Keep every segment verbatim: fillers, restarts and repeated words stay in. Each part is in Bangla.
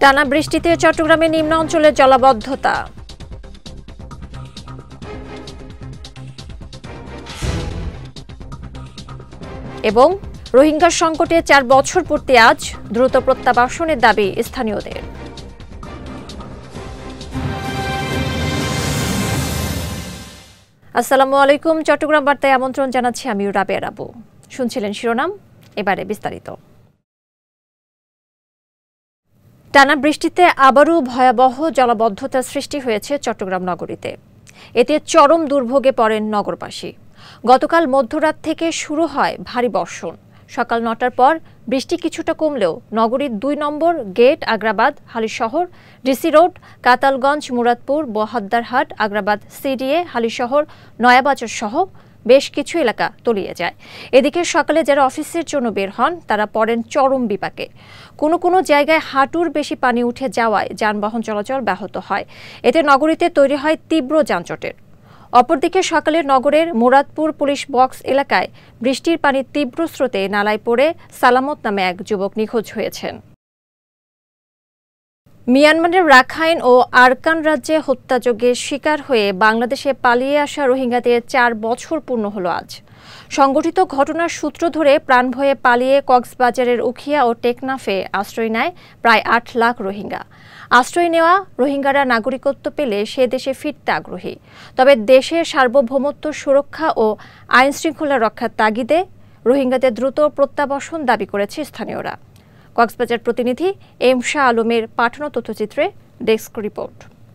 টানা বৃষ্টিতে চট্টগ্রামে নিম্ন অঞ্চলে জলাবদ্ধতা। এবং রোহিঙ্গা সংকটে চার বছর পূর্তি আজ, দ্রুত প্রত্যাবাসনের দাবি স্থানীয়দের। আসসালামু আলাইকুম, চট্টগ্রাম বার্তায় আমন্ত্রণ জানাচ্ছি আমি রাবেয়া রাবু। শুনছিলেন শিরোনাম, এবারে বিস্তারিত। টানা বৃষ্টিতে আবারও ভয়াবহ জলাবদ্ধতার সৃষ্টি হয়েছে চট্টগ্রাম নগরীতে। এতে চরম দুর্ভোগে পড়েন নগরবাসী। গতকাল মধ্যরাত থেকে শুরু হয় ভারী বর্ষণ। সকাল নটার পর বৃষ্টি কিছুটা কমলেও নগরীর দুই নম্বর gate, Agrabad, Halishahar, DC road, Katalganj, Muradpur, Bahaddarhat, Agrabad CDA, Halishahar, Nayabazar সহ বেশ কিছু এলাকা তলিয়ে যায়। এদিকে সকালে যারা অফিসের জন্য বের হন তারা পড়েন চরম বিপাকে। কোনো কোনো জায়গায় হাঁটুর বেশি পানি উঠে যাওয়ায় যানবাহন চলাচল ব্যাহত হয়। এতে নগরীতে তৈরি হয় তীব্র যানজটের। অপরদিকে সকালে নগরের মুরাদপুর পুলিশ বক্স এলাকায় বৃষ্টির পানির তীব্র স্রোতে নালায় পড়ে সালামত নামে এক যুবক নিখোঁজ হয়েছেন। মিয়ানমারের রাখাইন ও আরাকান রাজ্যে হত্যাযজ্ঞের শিকার হয়ে বাংলাদেশে পালিয়ে আসা রোহিঙ্গাদের চার বছর পূর্ণ হলো আজ। সংগঠিত ঘটনার সূত্র ধরে প্রাণভয়ে পালিয়ে কক্সবাজারের উখিয়া ও টেকনাফে আশ্রয় নেয় প্রায় আট লাখ রোহিঙ্গা। আশ্রয় নেওয়া রোহিঙ্গারা নাগরিকত্ব পেলে সে দেশে ফিরতে আগ্রহী। তবে দেশের সার্বভৌমত্ব সুরক্ষা ও আইন শৃঙ্খলা রক্ষার তাগিদে রোহিঙ্গাদের দ্রুত প্রত্যাবাসন দাবি করেছে স্থানীয়রা। কক্সবাজার প্রতিনিধি এম শাহ আলমের পাঠানো তথ্যচিত্রে ডেস্ক রিপোর্ট।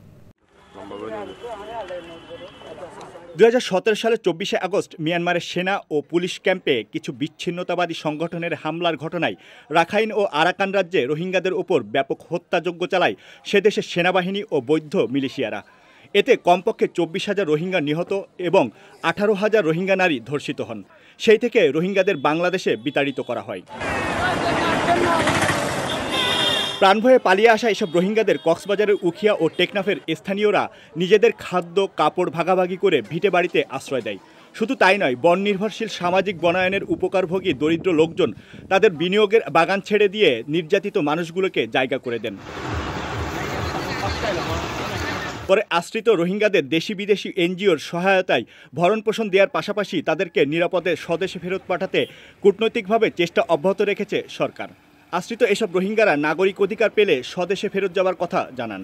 দুই হাজার সতেরো সালের চব্বিশে আগস্ট মিয়ানমারের সেনা ও পুলিশ ক্যাম্পে কিছু বিচ্ছিন্নতাবাদী সংগঠনের হামলার ঘটনায় রাখাইন ও আরাকান রাজ্যে রোহিঙ্গাদের ওপর ব্যাপক হত্যাযজ্ঞ চালায় সে দেশের সেনাবাহিনী ও বৌদ্ধ মিলিশিয়ারা। এতে কমপক্ষে চব্বিশ হাজার রোহিঙ্গা নিহত এবং আঠারো হাজার রোহিঙ্গা নারী ধর্ষিত হন। সেই থেকে রোহিঙ্গাদের বাংলাদেশে বিতাড়িত করা হয়। প্রাণভয়ে পালিয়ে আসা এসব রোহিঙ্গাদের কক্সবাজারের উখিয়া ও টেকনাফের স্থানীয়রা নিজেদের খাদ্য কাপড় ভাগাভাগি করে ভিটে বাড়িতে আশ্রয় দেয়। শুধু তাই নয়, বন নির্ভরশীল সামাজিক বনায়নের উপকারভোগী দরিদ্র লোকজন তাদের বিনিয়োগের বাগান ছেড়ে দিয়ে নির্যাতিত মানুষগুলোকে জায়গা করে দেন। পরে আশ্রিত রোহিঙ্গাদের দেশি বিদেশি এনজিওর সহায়তায় ভরণ পোষণ দেওয়ার পাশাপাশি তাদেরকে নিরাপদে স্বদেশে ফেরত পাঠাতে কূটনৈতিকভাবে চেষ্টা অব্যাহত রেখেছে সরকার। আশ্রিত এসব রোহিঙ্গারা নাগরিক অধিকার পেলে স্বদেশে ফেরত যাওয়ার কথা জানান।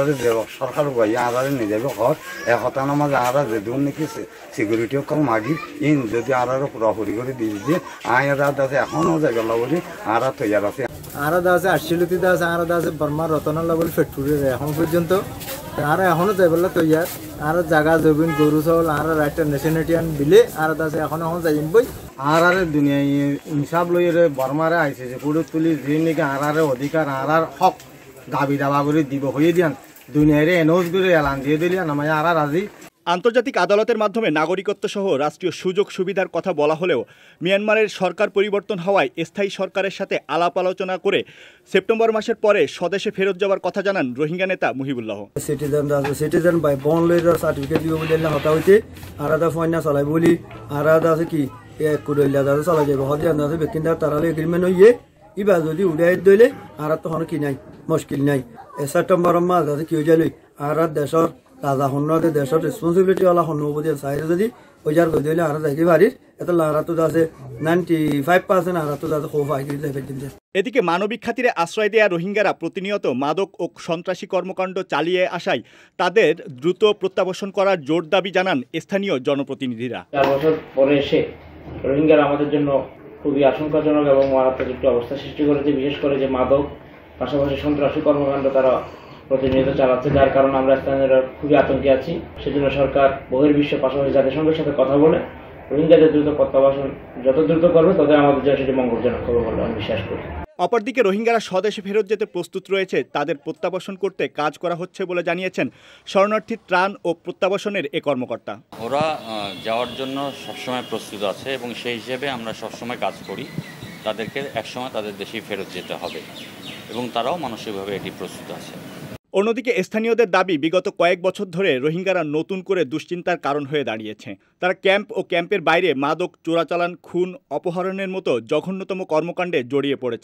সরকার নিজের ঘর একতা নামাজ আরা যে দুর্নীতি সিকিউরিটি কম মাগি ইন যদি আরো পুরোপুরি করে দিয়ে দিয়ে আয়ার আছে এখনো জায়গা বলি আরা তৈরি আছে আলাদা আছে আটশিলতিতে আছে আলাদা আছে বর্মার রতনাল্লা বলে ফ্যাক্টরি এখন পর্যন্ত আর এখনো যাইবলা তৈয়ার আর জায়গা জবিন গরু চাউল আর রাইটার নেশনালিটিয়ান বিলে আর আছে এখন এখন যাইম বই আর আর দুনিয়া ইনসাফ লইরে বর্মারে আইছে যে পুরো তুলি যে নাকি আর আর অধিকার আর আর হক দাবি দাবা করে দিব হয়ে দিয়ান দুনিয়ারে এনোজ করে এলান দিয়ে দিলিয়ান আমায় আর রাজি। আন্তর্জাতিক আদালতের মাধ্যমে নাগরিকত্ব সহ রাষ্ট্রীয় সুযোগ সুবিধার কথা বলা হলেও মিয়ানমারের সরকার পরিবর্তন হওয়ায় স্থায়ী সরকারের সাথে আলাপ আলোচনা করে সেপ্টেম্বর মাসের পরে স্বদেশে ফেরত যাওয়ার কথা জানান রোহিঙ্গা নেতা মুহিবুল্লাহ। সিটিজেন সিটিজেন বাই বন লইর সার্টিফিকেট দিব বলে হতা হইতে আলাদা ফয়না চলাই বলি আলাদা আছে কি এক কুড়িলা দাদা চলা যাবে হতে আছে ব্যক্তিরা তারালে এগ্রিমেন্ট হইয়ে ইবা যদি উড়াই দইলে আর তখন কি নাই মুশকিল নাই সেপ্টেম্বর মাস আছে কি হয়ে যাই আর দেশের রাজা হন্যতে দেশের রেসপন্সিবিলিটি ওলা হন্যবতী চাইলে যদি ওই যার গৈ দিলে আর যাইতে পারিস এত লারাতো আছে নাইনটি ফাইভ পার্সেন্ট আরাতো আছে খুব আগে যাইবে। এদিকে মানবিক খাতিরে আশ্রয় দেয়া রোহিঙ্গারা প্রতিনিয়ত মাদক ও সন্ত্রাসী কর্মকাণ্ড চালিয়ে আসায় তাদের দ্রুত প্রত্যাবাসন করার জোর দাবি জানান স্থানীয় জনপ্রতিনিধিরা। চার বছর পরে এসে রোহিঙ্গারা আমাদের জন্য খুবই আশঙ্কাজনক এবং মারাত্মক একটি অবস্থা সৃষ্টি করেছে। বিশেষ করে যে মাদক পাশাপাশি সন্ত্রাসী কর্মকাণ্ড তারা প্রতিনিয়ত চালাচ্ছে, যার কারণে আমরা স্থানীয়রা খুবই আতঙ্কে আছি। সেজন্য সরকার বহির্বিশ্ব পাশাপাশি জাতিসংঘের সাথে কথা বলে রোহিঙ্গাদের দ্রুত প্রত্যাবাসন যত দ্রুত করবে তবে আমাদের জন্য সেটি মঙ্গলজনক হবে বলে আমি বিশ্বাস করি। অপরদিকে রোহিঙ্গারা স্বদেশে ফেরত যেতে প্রস্তুত রয়েছে, তাদের প্রত্যাবাসন করতে কাজ করা হচ্ছে বলে জানিয়েছেন শরণার্থী ত্রাণ ও প্রত্যাবাসনের এ কর্মকর্তা। ওরা যাওয়ার জন্য সবসময় প্রস্তুত আছে এবং সেই হিসেবে আমরা সবসময় কাজ করি। তাদেরকে একসময় তাদের দেশেই ফেরত যেতে হবে এবং তারাও মানসিকভাবে এটি প্রস্তুত আছে। অন্যদিকে স্থানীয়দের দাবি, বিগত কয়েক বছর ধরে রোহিঙ্গারা নতুন করে দুশ্চিন্তার কারণ হয়ে দাঁড়িয়েছে। তারা ক্যাম্প ও ক্যাম্পের বাইরে মাদক চোরাচালান, খুন, অপহরণের মতো জঘন্যতম কর্মকাণ্ডে জড়িয়ে পড়েছে।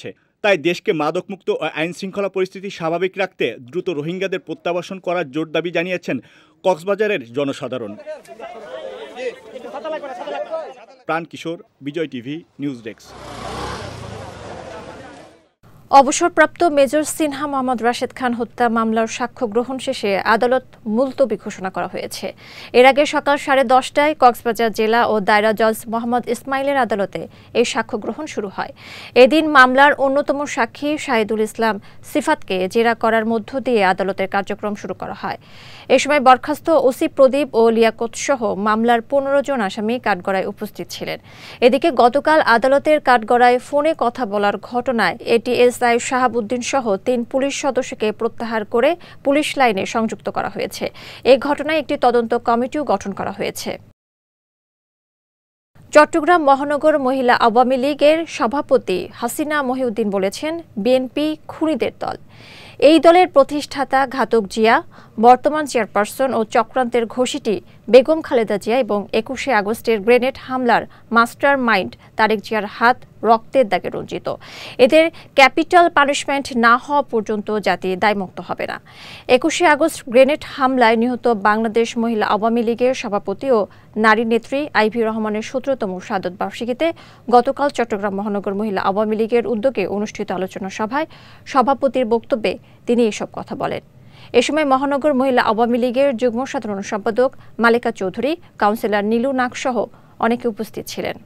তাই দেশকে মাদকমুক্ত ও আইনশৃঙ্খলা পরিস্থিতি স্বাভাবিক রাখতে দ্রুত রোহিঙ্গাদের প্রত্যাবাসন করার জোর দাবি জানিয়েছেন কক্সবাজারের জনসাধারণ। Pran Kishore, Bijoy TV news desk. অবসরপ্রাপ্ত মেজর সিনহা মোহাম্মদ রাশেদ খান হত্যা মামলার সাক্ষ্য গ্রহণ শেষে আদালত মুলতবি ঘোষণা করা হয়েছে। এর আগে সকাল সাড়ে দশটায় কক্সবাজার জেলা ও দায়রা জজ মোহাম্মদ ইসমাইলের আদালতে এই সাক্ষ্য গ্রহণ শুরু হয়। এদিন মামলার অন্যতম সাক্ষী শাহিদুল ইসলাম সিফাতকে জেরা করার মধ্য দিয়ে আদালতের কার্যক্রম শুরু করা হয়। এ সময় বরখাস্ত ওসি প্রদীপ ও লিয়াকত সহ মামলার পনেরো জন আসামি কাঠগড়ায় উপস্থিত ছিলেন। এদিকে গতকাল আদালতের কাঠগড়ায় ফোনে কথা বলার ঘটনায় এটিএসআই শাহাবুদ্দিন সহ তিন পুলিশ সদস্যকে প্রত্যাহার করে পুলিশ লাইনে সংযুক্ত করা হয়েছে। এই ঘটনায় একটি তদন্ত কমিটিও গঠন করা হয়েছে। চট্টগ্রাম মহানগর মহিলা আওয়ামী লীগের সভাপতি হাসিনা মহিউদ্দিন বলেছেন, বিএনপি খুনিদের দল। এই দলের প্রতিষ্ঠাতা ঘাতক জিয়া, বর্তমান চেয়ারপারসন ও চক্রান্তের ঘোষিটি বেগম খালেদা জিয়া এবং একুশে আগস্টের গ্রেনেড হামলার মাস্টার মাইন্ড তারেক জিয়ার হাত রক্তের দাগে রঞ্জিত। এদের ক্যাপিটাল পানিশমেন্ট না হওয়া পর্যন্ত জাতি দায়মুক্ত হবে না। একুশে আগস্ট গ্রেনেড হামলায় নিহত বাংলাদেশ মহিলা আওয়ামী লীগের সভাপতি ও নারী নেত্রী আইভি রহমানের সতেরোতম শাহাদত বার্ষিকীতে গতকাল চট্টগ্রাম মহানগর মহিলা আওয়ামী লীগের উদ্যোগে অনুষ্ঠিত আলোচনা সভায় সভাপতির বক্তব্যে তিনি এসব কথা বলেন। এ সময় মহানগর মহিলা আওয়ামী লীগের যুগ্ম সাধারণ সম্পাদক মালিকা চৌধুরী, কাউন্সিলর নীলু নাগ সহ অনেকে উপস্থিত ছিলেন।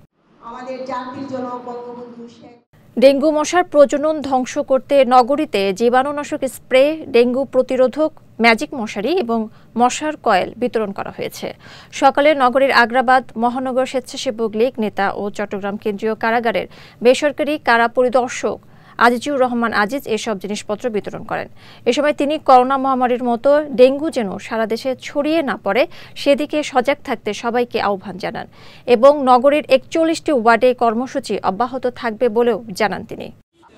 ডেঙ্গু মশার প্রজনন ধ্বংস করতে নগরীতে জীবাণুনাশক স্প্রে, ডেঙ্গু প্রতিরোধক ম্যাজিক মশারি এবং মশার কয়েল বিতরণ করা হয়েছে। সকালে নগরীর আগ্রাবাদ মহানগর স্বেচ্ছাসেবক লীগ নেতা ও চট্টগ্রাম কেন্দ্রীয় কারাগারের বেসরকারি কারা পরিদর্শক আজিজুর রহমান আজিজ এসব জিনিসপত্র বিতরণ করেন। এ সময় তিনি করোনা মহামারীর মতো ডেঙ্গু যেন সারা দেশে ছড়িয়ে না পড়ে সেদিকে সজাগ থাকতে সবাইকে আহ্বান জানান এবং নগরীর একচল্লিশটি ওয়ার্ডে কর্মসূচি অব্যাহত থাকবে বলেও জানান তিনি।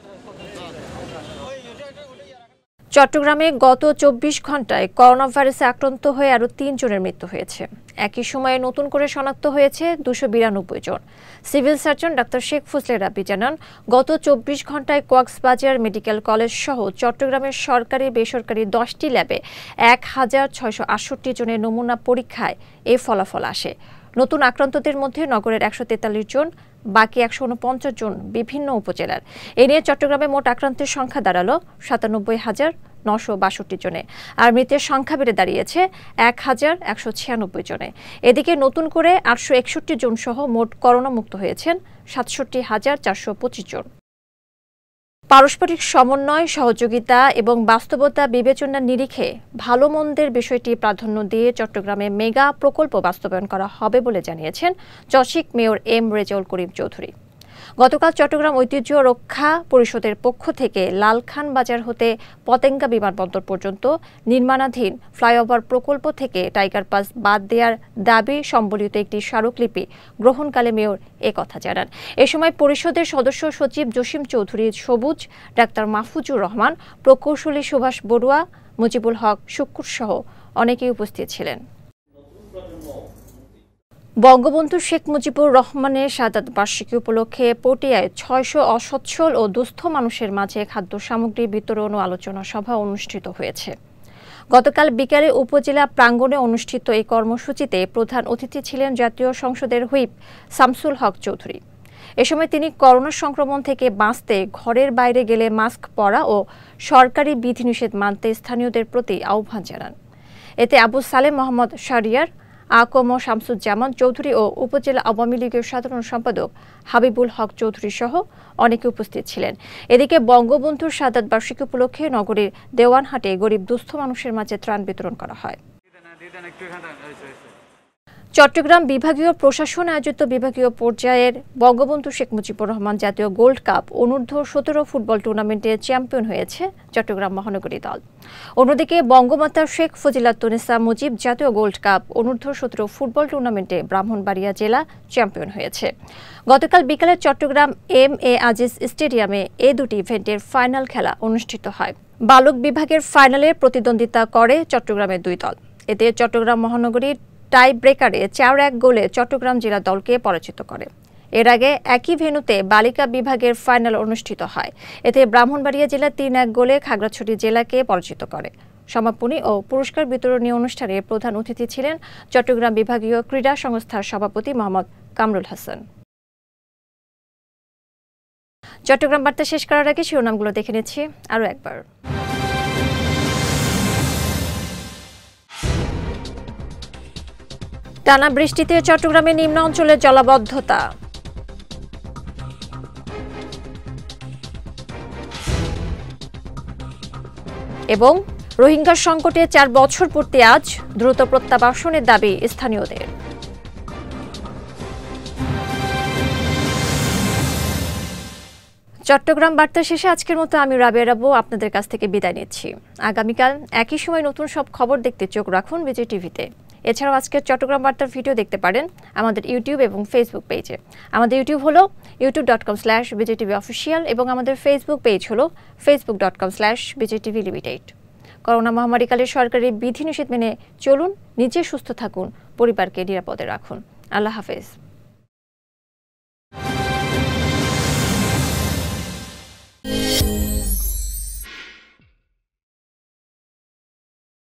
চট্টগ্রামে গত চব্বিশ ঘন্টায় করোনা ভাইরাসে আক্রান্ত হয়ে আরও তিন জনের মৃত্যু হয়েছে। একই সময়ে নতুন করে শনাক্ত হয়েছে দুশো বিরানব্বই জন। সিভিল সার্জন ডাক্তার শেখ ফজলে রাব্বি জানান, গত চব্বিশ ঘন্টায় কক্সবাজার মেডিকেল কলেজ সহ চট্টগ্রামের সরকারি বেসরকারি দশটি ল্যাবে এক হাজার ছয়শো আটষট্টি জনের নমুনা পরীক্ষায় এ ফলাফল আসে। নতুন আক্রান্তদের মধ্যে নগরের একশো তেতাল্লিশ জন, বাকি একশো উনপঞ্চাশ জন বিভিন্ন উপজেলার। এ নিয়ে চট্টগ্রামে মোট আক্রান্তের সংখ্যা দাঁড়ালো সাতানব্বই হাজার নশো বাষট্টি জনে, আর মৃতের সংখ্যা বেড়ে দাঁড়িয়েছে এক হাজার একশো ছিয়ানব্বই জনে। এদিকে নতুন করে আটশো একষট্টি জন সহ মোট করোনা মুক্ত হয়েছেন সাতষট্টি হাজার চারশো পঁচিশ জন। পারস্পরিক সমন্বয়, সহযোগিতা এবং বাস্তবতা বিবেচনার নিরিখে ভালো মন্দের বিষয়টি প্রাধান্য দিয়ে চট্টগ্রামে মেগা প্রকল্প বাস্তবায়ন করা হবে বলে জানিয়েছেন চসিক মেয়র এম রেজাউল করিম চৌধুরী। গতকাল চট্টগ্রাম ঐতিহ্য রক্ষা পরিষদের পক্ষ থেকে লালখান বাজার হতে পতেঙ্গা বিমানবন্দর পর্যন্ত নির্মাণাধীন ফ্লাইওভার প্রকল্প থেকে টাইগার পাস বাদ দেওয়ার দাবি সম্বলিত একটি স্মারকলিপি গ্রহণকালে মেয়র একথা জানান। এ সময় পরিষদের সদস্য সচিব জসিম চৌধুরী সবুজ, ডাক্তার মাহফুজুর রহমান, প্রকৌশলী সুভাষ বড়ুয়া, মুজিবুল হক শুক্কুর সহ অনেকেই উপস্থিত ছিলেন। বঙ্গবন্ধু শেখ মুজিবুর রহমানের শাহাদাত বার্ষিকী উপলক্ষে পটিয়ায় ছয়শো অসচ্ছল ও দুস্থ মানুষের মাঝে খাদ্য সামগ্রী বিতরণ ও আলোচনা সভা অনুষ্ঠিত হয়েছে। গতকাল বিকেলে উপজেলা প্রাঙ্গণে অনুষ্ঠিত এই কর্মসূচিতে প্রধান অতিথি ছিলেন জাতীয় সংসদের হুইপ শামসুল হক চৌধুরী। এ সময় তিনি করোনা সংক্রমণ থেকে বাঁচতে ঘরের বাইরে গেলে মাস্ক পরা ও সরকারি বিধিনিষেধ মানতে স্থানীয়দের প্রতি আহ্বান জানান। এতে আবু সালেম মোহাম্মদ শাহরিয়ার, আকম শামসুজ্জামান চৌধুরী ও উপজেলা আওয়ামী লীগের সাধারণ সম্পাদক হাবিবুল হক চৌধুরী সহ অনেকে উপস্থিত ছিলেন। এদিকে বঙ্গবন্ধুর শাহাদাত বার্ষিকী উপলক্ষে নগরীর দেওয়ানহাটে গরিব দুস্থ মানুষের মাঝে ত্রাণ বিতরণ করা হয়। চট্টগ্রাম বিভাগীয় প্রশাসন আয়োজিত বিভাগীয় পর্যায়ের বঙ্গবন্ধু শেখ মুজিবুর রহমান জাতীয় গোল্ড কাপ অনূর্ধ্ব সতেরো ফুটবল টুর্নামেন্টে চ্যাম্পিয়ন হয়েছে চট্টগ্রাম মহানগরী দল। অন্যদিকে বঙ্গমাতা শেখ ফজিলাতুন্নেসা মুজিব জাতীয় গোল্ড কাপ অনূর্ধ্ব সতেরো ফুটবল টুর্নামেন্টে ব্রাহ্মণবাড়িয়া জেলা চ্যাম্পিয়ন হয়েছে। গতকাল বিকালে চট্টগ্রাম এম এ আজিজ স্টেডিয়ামে এ দুটি ইভেন্টের ফাইনাল খেলা অনুষ্ঠিত হয়। বালক বিভাগের ফাইনালে প্রতিদ্বন্দ্বিতা করে চট্টগ্রামের দুই দল। এতে চট্টগ্রাম মহানগরীর টাই ব্রেকারে চার এক গোলে চট্টগ্রাম জেলা দলকে পরাজিত করে। এর আগে একই ভেন্যুতে বালিকা বিভাগের ফাইনাল অনুষ্ঠিত হয়। এতে ব্রাহ্মণবাড়িয়া জেলা তিন এক গোলে খাগড়াছড়ি জেলাকে পরাজিত করে। সমাপনী ও পুরস্কার বিতরণী অনুষ্ঠানে প্রধান অতিথি ছিলেন চট্টগ্রাম বিভাগীয় ক্রীড়া সংস্থার সভাপতি মোহাম্মদ কামরুল হাসান। চট্টগ্রাম বার্তা শেষ করার আগে শিরোনামগুলো দেখে নিচ্ছি আরও একবার। টানা বৃষ্টিতে চট্টগ্রামের নিম্ন অঞ্চলে জলাবদ্ধতা। এবং রোহিঙ্গা সংকটে চার বছর পূর্তি আজ, দ্রুত প্রত্যাবাসনের দাবি স্থানীয়দের। চট্টগ্রাম বার্তা শেষে আজকের মতো আমি রাবেয়া রাবু আপনাদের কাছ থেকে বিদায় নিচ্ছি। আগামীকাল একই সময় নতুন সব খবর দেখতে চোখ রাখুন বিজয় টিভিতে। এছাড়াও আজকের চট্টগ্রাম বার্তার ভিডিও দেখতে পারেন আমাদের ইউটিউব এবং ফেসবুক পেজে। আমাদের ইউটিউব হলো YouTube dot com slash Bijoy TV official এবং আমাদের ফেসবুক পেজ হলো Facebook dot com slash Bijoy TV limited. Corona মহামারীকালে সরকারি বিধিনিষেধ মেনে চলুন, নিজে সুস্থ থাকুন, পরিবারকে নিরাপদে রাখুন। আল্লাহ হাফেজ।